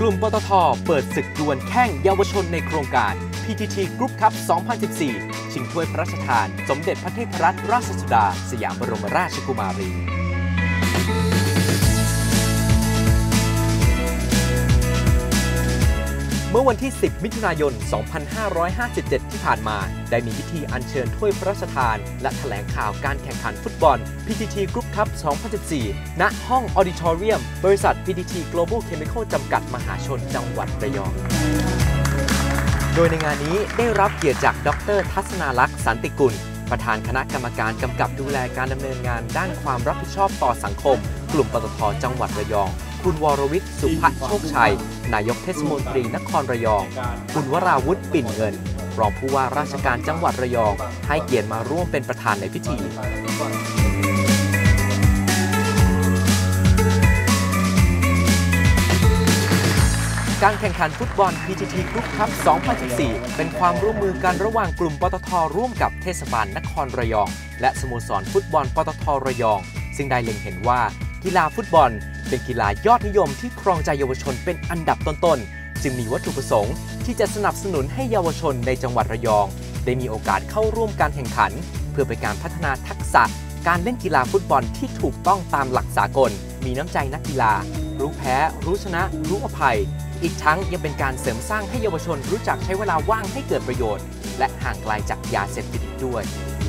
ลุ่มปตท.เปิดศึกดวลแข่งเยาวชนในโครงการ PTT Group Cup 2014 ชิงถ้วยพระราชทานสมเด็จพระเทพรัตนราชสุดาสยามบรมราชกุมารีเมื่อวันที่ 10 มิถุนายน 2557 ที่ผ่านมาได้มีพิธีอัญเชิญถ้วยพระราชทานและแถลงข่าวการแข่งขันฟุตบอล PTT Group Cup 2014 ณ ห้องออดิทอเรียม บริษัท PTT Global Chemical จำกัดมหาชนจังหวัดระยอง โดยในงานนี้ได้รับเกียรติจากดร.ทัศนาลักษณ์สันติกุลประธานคณะกรรมการกำกับดูแลการดำเนินงานด้านความรับผิดชอบต่อสังคมกลุ่มปตท.จังหวัดระยองคุณวรวิทย์ สุภโชคชัยนายกเทศมนตรีนครระยองคุณวราวุฒิ ปิ่นเงินรองผู้ว่าราชการจังหวัดระยองให้เกียรติมาร่วมเป็นประธานในพิธีการแข่งขันฟุตบอล PTT Group Cup 2014 เป็นความร่วมมือกันระหว่างกลุ่มปตท.ร่วมกับเทศบาลนครระยองและสโมสรฟุตบอลปตท.ระยองซึ่งได้เล็งเห็นว่ากีฬาฟุตบอลเป็นกีฬายอดนิยมที่ครองใจเยาวชนเป็นอันดับต้นๆจึงมีวัตถุประสงค์ที่จะสนับสนุนให้เยาวชนในจังหวัดระยองได้มีโอกาสเข้าร่วมการแข่งขันเพื่อเป็นการพัฒนาทักษะการเล่นกีฬาฟุตบอลที่ถูกต้องตามหลักสากลมีน้ำใจนักกีฬารู้แพ้รู้ชนะรู้อภัยอีกทั้งยังเป็นการเสริมสร้างให้เยาวชนรู้จักใช้เวลาว่างให้เกิดประโยชน์และห่างไกลจากยาเสพติดด้วย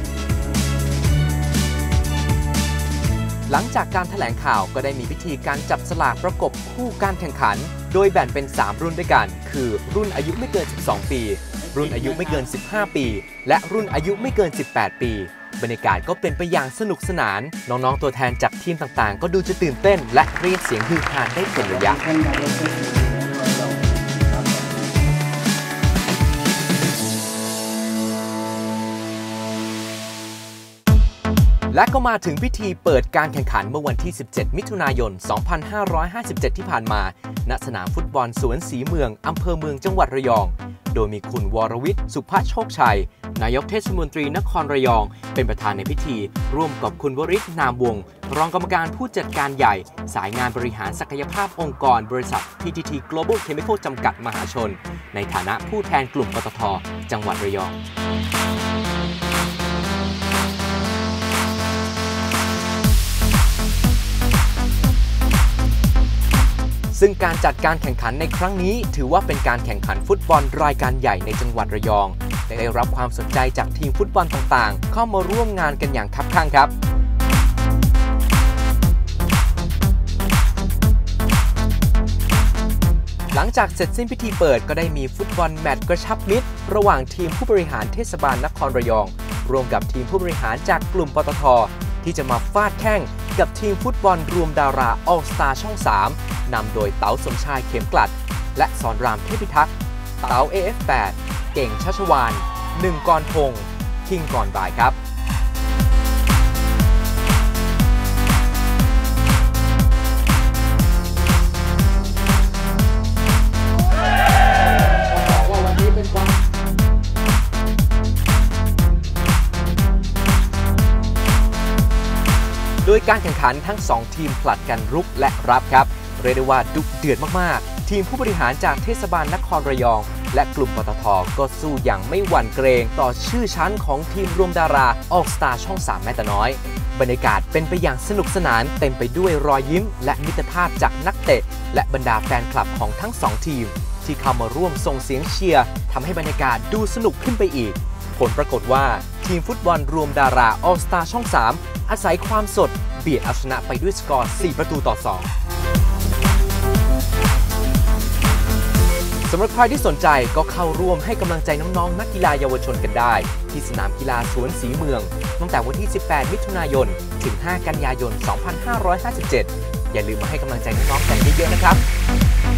หลังจากการแถลงข่าวก็ได้มีพิธีการจับสลากประกบคู่การแข่งขันโดยแบ่งเป็น 3 รุ่นด้วยกันคือรุ่นอายุไม่เกิน 12 ปี รุ่นอายุไม่เกิน 15 ปี และรุ่นอายุไม่เกิน 18 ปี บรรยากาศก็เป็นไปอย่างสนุกสนานน้องๆตัวแทนจากทีมต่างๆก็ดูจะตื่นเต้นและเรียกเสียงฮือฮาได้เป็นระยะและก็มาถึงพิธีเปิดการแข่งขันเมื่อวันที่ 17 มิถุนายน 2557 ที่ผ่านมาณสนามฟุตบอลสวนศรีเมืองอำเภอเมืองจังหวัดระยองโดยมีคุณวรวิทย์ สุภโชคชัยนายกเทศมนตรีนครระยองเป็นประธานในพิธีร่วมกับคุณวริศ นามวงศ์รองกรรมการผู้จัดการใหญ่สายงานบริหารศักยภาพองค์กรบริษัท PTT Global Chemical จำกัดมหาชนในฐานะผู้แทนกลุ่มปตท.จังหวัดระยองซึ่งการจัดการแข่งขันในครั้งนี้ถือว่าเป็นการแข่งขันฟุตบอลรายการใหญ่ในจังหวัดระยองได้รับความสนใจจากทีมฟุตบอลต่างๆเข้ามาร่วมงานกันอย่างคับคั่งครับหลังจากเสร็จสิ้นพิธีเปิดก็ได้มีฟุตบอลแมตช์กระชับมิตรระหว่างทีมผู้บริหารเทศบาลนครระยองร่วมกับทีมผู้บริหารจากกลุ่มปตท.ที่จะมาฟาดแข่งกับทีมฟุตบอลรวมดาราออลสตาร์ช่อง 3นำโดยเต๋าสมชายเข็มกลัดและสอนรามเทพิทักษ์เต๋า AF8 เก่งชัชวาล1 กรพงษ์คิงก่อนบ่ายครับโดยการแข่งขันทั้ง2ทีมผลัดกันรุกและรับครับเรียกได้ว่าดุเดือดมากๆทีมผู้บริหารจากเทศบาลนครระยองและกลุ่มปตท.ก็สู้อย่างไม่หวั่นเกรงต่อชื่อชั้นของทีมรวมดาราออลสตาร์ช่อง 3แม้แต่น้อยบรรยากาศเป็นไปอย่างสนุกสนานเต็มไปด้วยรอยยิ้มและมิตรภาพจากนักเตะและบรรดาแฟนคลับของทั้ง2ทีมที่เข้ามาร่วมส่งเสียงเชียร์ทำให้บรรยากาศดูสนุกขึ้นไปอีกผลปรากฏว่าทีมฟุตบอลรวมดาราออลสตาร์ช่อง 3อาศัยความสดเบียดเอาชนะไปด้วยสกอร์4-2สำหรับใครที่สนใจก็เข้าร่วมให้กำลังใจน้องๆนักกีฬาเยาวชนกันได้ที่สนามกีฬาสวนศรีเมืองตั้งแต่วันที่ 18 มิถุนายน ถึง 5 กันยายน 2557 อย่าลืมมาให้กำลังใจน้องๆกันเยอะๆนะครับ